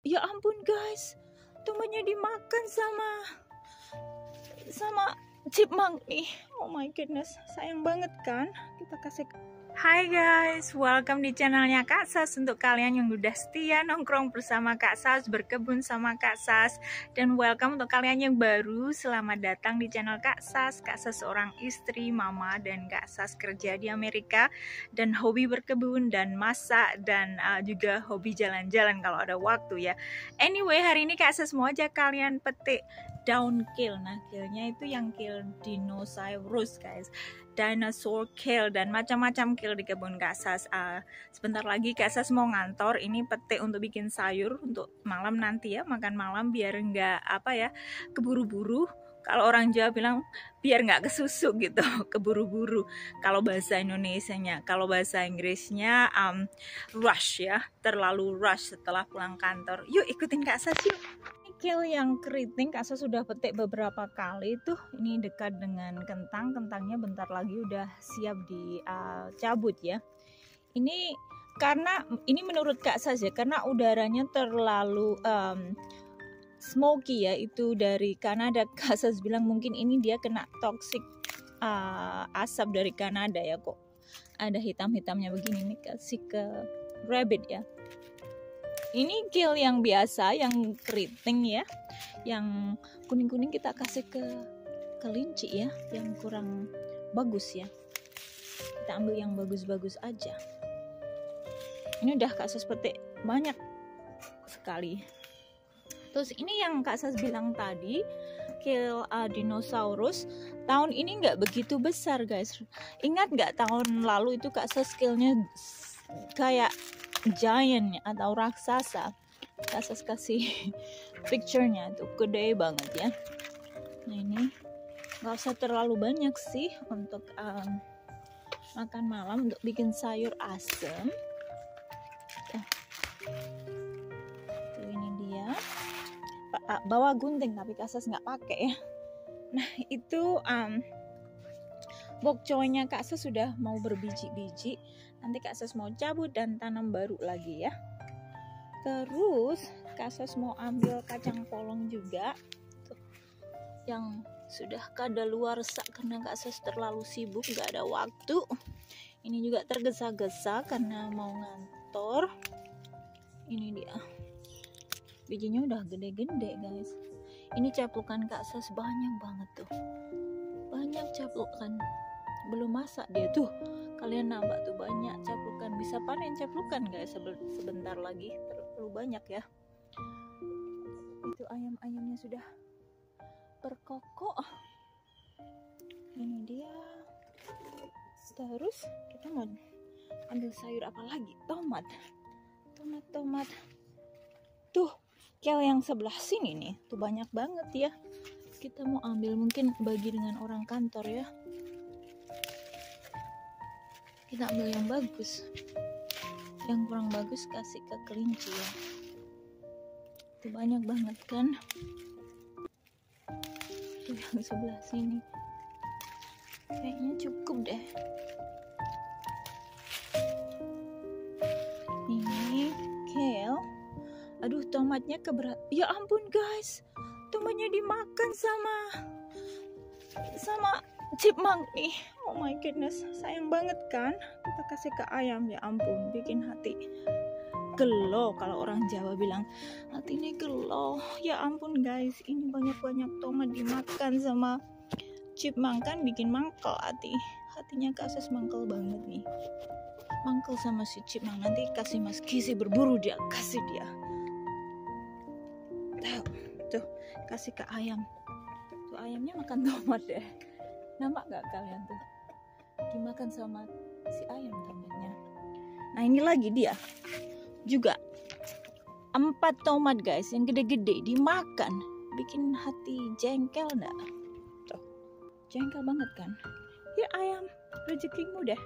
Ya ampun guys, tomatnya dimakan sama chipmunk nih. Oh my goodness, sayang banget kan. Kita kasih. Hai guys, welcome di channelnya Kak Sas. Untuk kalian yang udah setia nongkrong bersama Kak Sas, berkebun sama Kak Sas, dan welcome untuk kalian yang baru, selamat datang di channel Kak Sas. Kak Sas seorang istri, mama, dan Kak Sas kerja di Amerika dan hobi berkebun dan masak dan juga hobi jalan-jalan kalau ada waktu ya. Anyway, hari ini Kak Sas mau ajak kalian petik daun kale. Nah, kale-nya itu yang kale dinosaurus guys, dinosaur kale dan macam-macam kale di kebun Kak Sas. Sebentar lagi Kak Sas mau ngantor, ini petik untuk bikin sayur untuk malam nanti ya, makan malam biar nggak keburu-buru. Kalau orang Jawa bilang biar nggak kesusuk gitu, keburu-buru. Kalau bahasa Indonesianya, kalau bahasa Inggrisnya rush ya, terlalu rush setelah pulang kantor. Yuk ikutin Kak Sas yuk. Kale yang keriting Kak Sas sudah petik beberapa kali tuh. Ini dekat dengan kentang, kentangnya bentar lagi udah siap dicabut ya. Ini karena ini menurut Kak Sas ya, karena udaranya terlalu smoky ya, itu dari Kanada. Kak Sas bilang mungkin ini dia kena toxic asap dari Kanada ya, kok ada hitam-hitamnya begini. Nih kasih ke rabbit ya. Ini kale yang biasa, yang keriting ya, yang kuning-kuning kita kasih ke kelinci ya, yang kurang bagus ya. Kita ambil yang bagus-bagus aja. Ini udah Kak Sas petik banyak sekali. Terus ini yang Kak Sas bilang tadi, kale dinosaurus, tahun ini nggak begitu besar guys. Ingat nggak tahun lalu itu Kak Sas kale-nya kayak giant atau raksasa. Kak Sas kasih picture-nya tuh, gede banget ya. Nah ini nggak usah terlalu banyak sih untuk makan malam, untuk bikin sayur asem. Tuh ini dia. Bawa gunting tapi Kak Sas nggak pakai ya. Nah itu bok choy-nya Kak Sas sudah mau berbiji-biji. Nanti Kak Sas mau cabut dan tanam baru lagi ya. Terus Kak Sas mau ambil kacang polong juga tuh, yang sudah kadaluarsa karena Kak Sas terlalu sibuk, gak ada waktu. Ini juga tergesa-gesa karena mau ngantor. Ini dia, bijinya udah gede-gede guys. Ini caplukan Kak Sas banyak banget tuh, banyak caplukan, belum masak dia tuh. Kalian nambah tuh banyak caplukan, bisa panen caplukan guys sebentar lagi, terlalu banyak ya. Itu ayam-ayamnya sudah berkokok. Ini dia. Terus kita mau ambil sayur apa lagi? Tomat. Tuh, kale yang sebelah sini nih, tuh banyak banget ya. Kita mau ambil mungkin bagi dengan orang kantor ya. Kita ambil yang bagus, yang kurang bagus kasih ke kelinci ya. Itu banyak banget kan. Itu yang sebelah sini kayaknya cukup deh. Ini kale. Aduh, tomatnya keberat. Ya ampun guys, tomatnya dimakan sama chipmunk nih. Oh my goodness, sayang banget kan. Kita kasih ke ayam, ya ampun, bikin hati gelo. Kalau orang Jawa bilang hati ini gelo. Ya ampun guys, ini banyak-banyak tomat dimakan sama chipmunk kan, bikin mangkel hatinya Kak Sas, mangkel banget nih, mangkel sama si chipmunk. Nanti kasih Mas Gizi berburu dia, kasih dia tuh, kasih ke ayam tuh, ayamnya makan tomat deh. Nampak gak kalian tuh, dimakan sama si ayam tomatnya. Nah ini lagi dia juga 4 tomat guys, yang gede-gede dimakan, bikin hati jengkel enggak? Tuh, jengkel banget kan. Ya ayam, rezekimu deh.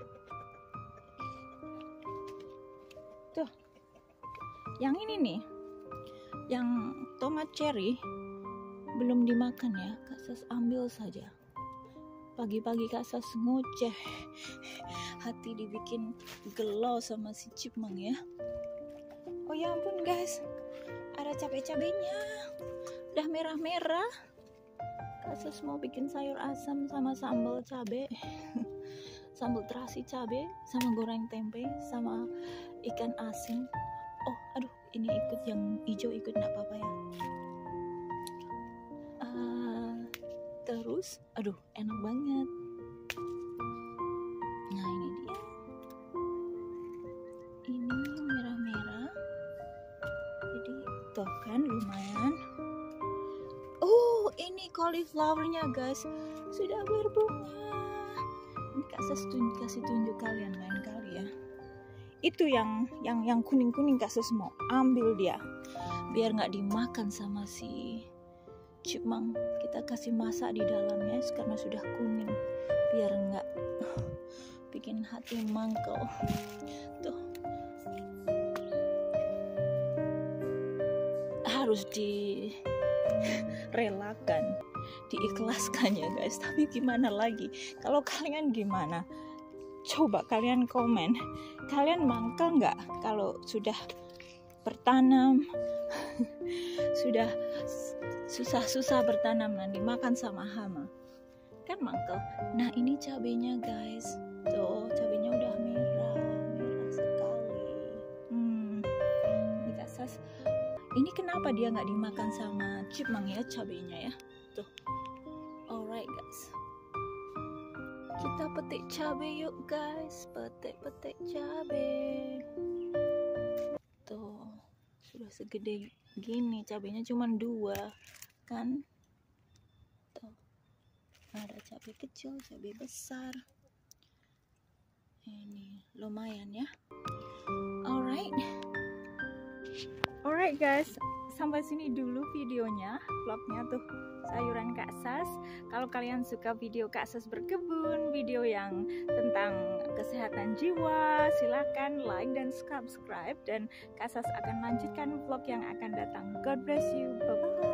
Tuh, yang ini nih, yang tomat cherry belum dimakan ya, Kak Sas ambil saja. Pagi-pagi Kak Sas ngoceh, hati dibikin gelo sama si chipmunk ya. Oh ya ampun guys, ada ada cabai-cabainya. Udah merah-merah. Kak Sus mau bikin sayur asam sama sambal cabai. Sambal terasi cabai sama goreng tempe sama ikan asin. Oh, aduh, ini ikut yang hijau ikut enggak apa-apa ya. Terus, aduh, enak banget. Nah, ini dia. Ini merah-merah. Jadi, tuh kan lumayan. Oh, ini cauliflowernya guys. Sudah berbunga. Ini Kak Sus kasih tunjuk kalian lain kali ya. Itu yang kuning-kuning Kak Sus mau ambil dia. Biar nggak dimakan sama si chipmunk. Kita kasih masak di dalamnya karena sudah kuning. Biar nggak bikin hati mangkel. Tuh. Harus direlakan, diikhlaskan ya guys. Tapi gimana lagi? Kalau kalian gimana? Coba kalian komen. Kalian mangkel nggak kalau sudah bertanam, sudah susah-susah bertanam nanti makan sama hama? Kan mangkel. Nah ini cabenya guys. Tuh cabenya udah merah sekali. Ini Kak Sas. Ini kenapa dia nggak dimakan sama chipmunk ya cabenya ya? Tuh. Alright guys. Kita petik cabai yuk guys. Petik cabai. Tuh. Sudah segede gini. Cabainya cuma 2 kan. Tuh. Ada cabai kecil, cabai besar. Ini lumayan ya. Alright guys, sampai sini dulu videonya, vlognya tuh sayuran Kak Sas. Kalau kalian suka video Kak Sas berkebun, video yang tentang kesehatan jiwa, silakan like dan subscribe, dan Kak Sas akan lanjutkan vlog yang akan datang. God bless you, bye bye.